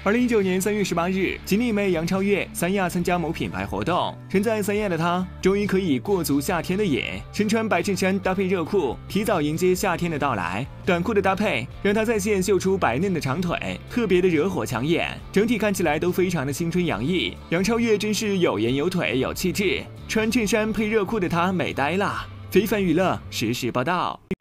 2019年3月18日，锦鲤妹杨超越三亚参加某品牌活动，身在三亚的她终于可以过足夏天的瘾，身穿白衬衫搭配热裤，提早迎接夏天的到来。短裤的搭配让她在线秀出白嫩的长腿，特别的惹火抢眼，整体看起来都非常的青春洋溢。杨超越真是有颜有腿有气质，穿衬衫配热裤的她美呆了。非凡娱乐实时报道。